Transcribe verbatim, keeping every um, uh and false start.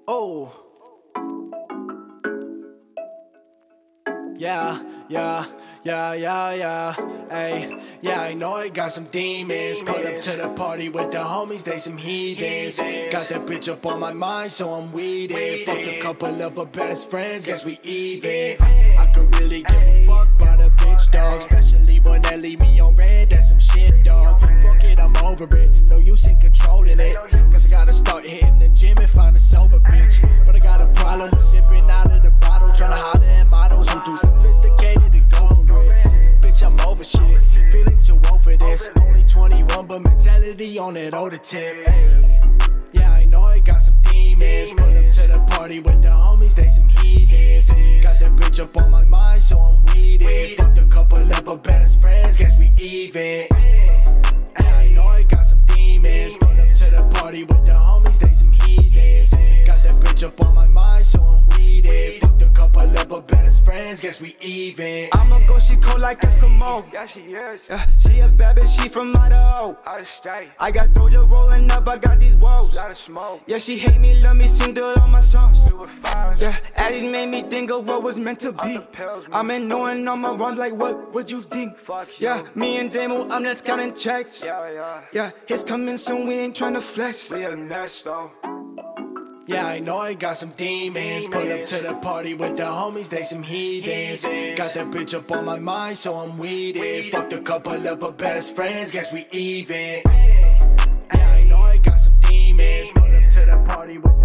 Oh. Yeah, yeah, yeah, yeah, yeah, ayy. Yeah, I know I got some demons. Pull up to the party with the homies, they some heathens. Got that bitch up on my mind, so I'm weeded. Fucked a couple of her best friends, guess we even. I could really give a fuck about a bitch, dog. Especially when they leave me on red, that's some shit, dog. Fuck it, I'm over it, no use in controlling it. Cause I gotta start hitting the gym and find a sober bitch. But I got a problem with sipping out of the bottle, tryna holler at models who too sophisticated to go for it. Bitch, I'm over shit, feeling too old for this. Only twenty-one, but mentality on that older tip. Yeah, I know I got some demons. Pull up to the party with the homies, they some heathens. Got that bitch up on my mind, so I'm weeded. Fucked a couple of her best friends, guess we even. Yeah, I know I got some demons. Pull up to the party with the homies, they some heathens. Got that bitch up on my mind, so I'm weeded. Fucked a couple of her best friends, guess we even. I'ma go, she cold like Eskimo. Yeah, she is. Yeah, she a bad bitch, she from Idaho. Out of state. I got Doja rolling up, I got these woes. Lot of smoke. Yeah, she hate me, love me, sing through all my songs. We were fine. Yeah, Addis made me think of what was meant to be. the pills, man. I'm in knowing on my runs, like what would you think? Fuck you. Yeah, me and Damo, I'm just counting checks. Yeah, yeah. Yeah, hits coming soon, we ain't tryna flex. We a nest though. Yeah, I know I got some demons. Pull up to the party with the homies, they some heathens. Got that bitch up on my mind, so I'm weeded. Fucked a couple of her best friends, guess we even. Yeah, I know I got some demons. Pull up to the party with